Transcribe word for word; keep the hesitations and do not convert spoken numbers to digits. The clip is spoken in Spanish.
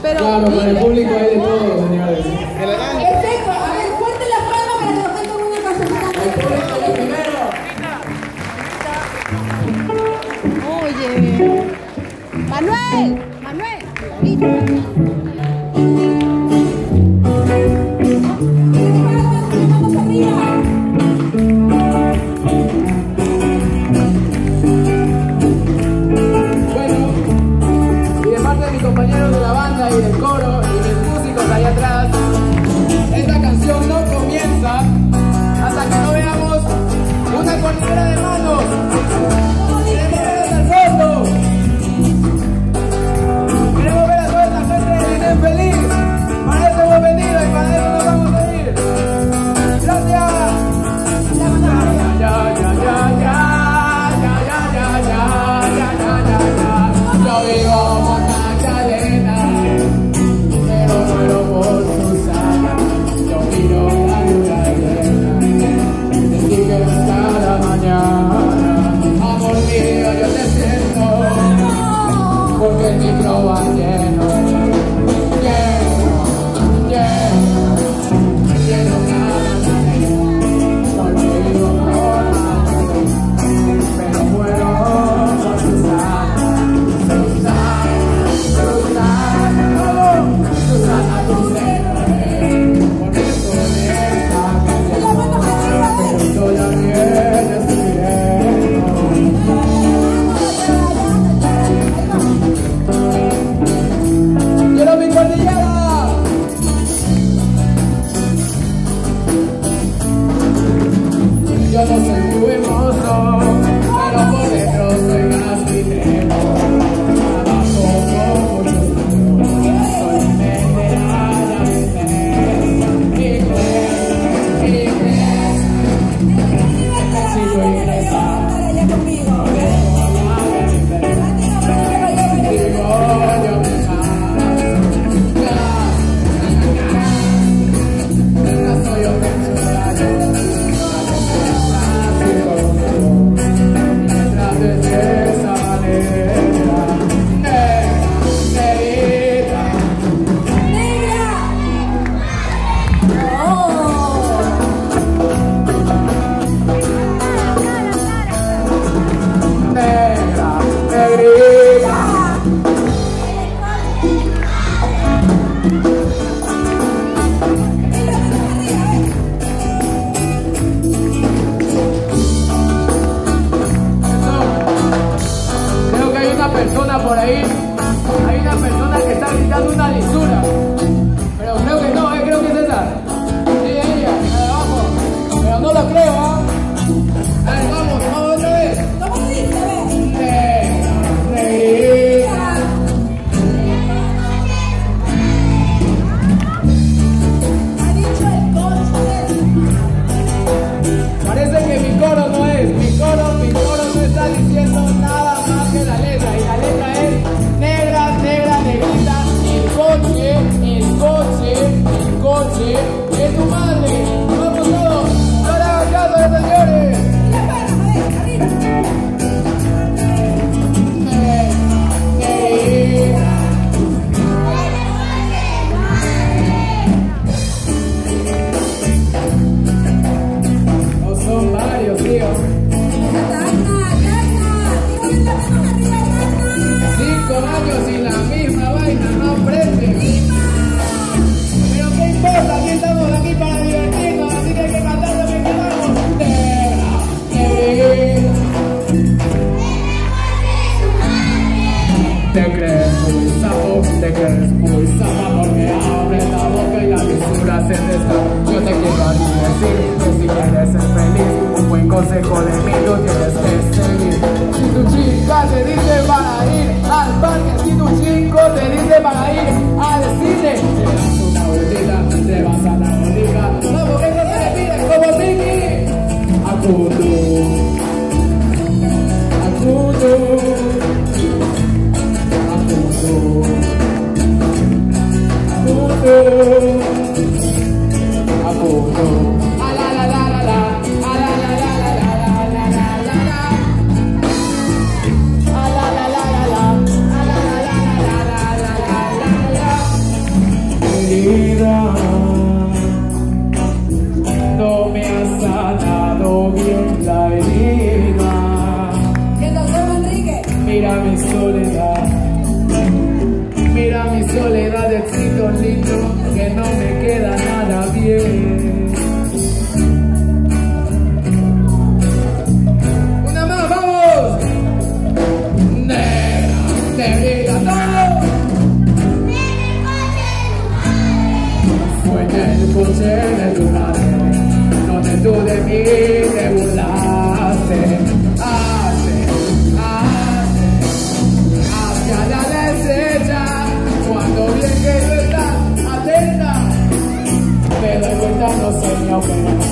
Pero claro, para el público hay de todo, señores. Que le dan. Perfecto, a ver, fuerte las palmas para que nos canten una canción. El público lo primero. oye, Manuel, Manuel, ahorita. Vamos arriba. Bueno, y de parte de mis compañeros de la banda y del coro y mis músicos ahí atrás, esta canción no comienza hasta que no veamos una cordillera de manos. Queremos verlas al fondo. Queremos ver a toda esta gente que viene feliz. Para eso hemos venido y para eso nos vamos a ir. Gracias. Ya, ya, ya, ya, ya, ya, ya, ya, ya, ya, ya, ya, ya. Yo vivo por Magdalena, pero muero por Susana. Yo miro la luna llena, te sigues cada mañana. Amor mío, yo te siento, porque el micro va lleno, lleno, lleno, lleno cada manera. Solo vivo por Magdalena, pero muero por Susana. Susana, Susana, Susana, tu ser, por eso de esta canción, pero yo la viene escribiendo. ¡Quiero mi cordillera! Yo no soy muy hermoso, pero por dentro soy más vitrero. Trabajo con muchos amigos, soy medalla de tres. Inglés, inglés, necesito ingresar. Digo yo me ya soy ofensivo. Mientras de esa manera, negrita, negra, negrita. Creo que hay una persona por ahí, hay una persona que está gritando una lisura, pero creo que no, eh, creo que es esa. Sí, ella, la de abajo, pero no lo creo, ¿ah? A ver, vamos, vamos otra vez. ¿Cómo dice? A ver. Negra, negrita. Ha dicho el coche. Parece que mi coro no es, mi coro, mi coro no está diciendo nada más que la letra, y la letra es negra, negra, negrita, el coche, el coche, el coche, es tu madre. Vamos todos, no le hagan caso, señores. Las palmas, a ver, arriba. Negra, no son varios, tío. Cinco años y la misma vaina, no aprende. Pero qué importa, aquí estamos aquí para divertirnos, así que hay que cantar lo que queramos. Negra, negra. Te crees muy sapo, te crees muy sapa porque abres la boca y la lisura se desata. Yo te quiero a ti decir que si quieres ser feliz, un buen consejo de mí lo tienes que seguir. Si tu chica te dice para ir al parque, si tu chico te dice para ir al cine, te das una vueltita, te vas a la bolita. Vamos, que no se le pide como Tiki. Acudo, acudo. Acudo, a la la la la la, a la la la la la la la la la, a la la la la la, a la la la la la la la la la. recuerdo lindo que no me queda nada bien. Una más, vamos. Negra, negrita, todo. Fue en el coche de tu madre, donde tú de mí te burlaste. Hace, hace, hacia la derecha, cuando bien que tú estás atenta, me doy cuenta, no sé ni